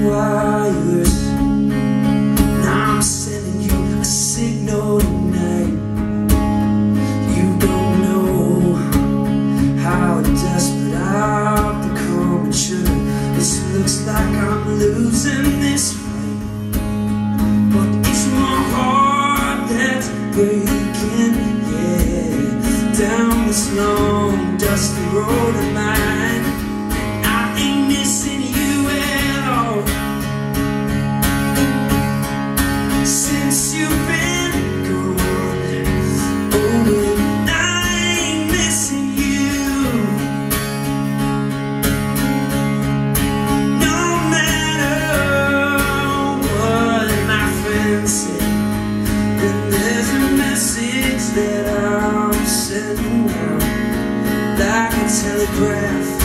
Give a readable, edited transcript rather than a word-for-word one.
wires. Now I'm sending you a signal tonight. You don't know how desperate I've become, and sugar, this looks like I'm losing this fight, but it's my heart that's breaking, yeah. Down this long dusty road of mine, I ain't missing you at all. Since you've been gone, oh, and I ain't missing you. No matter what my friends say, then there's a message that I'm sending out, like a telegraph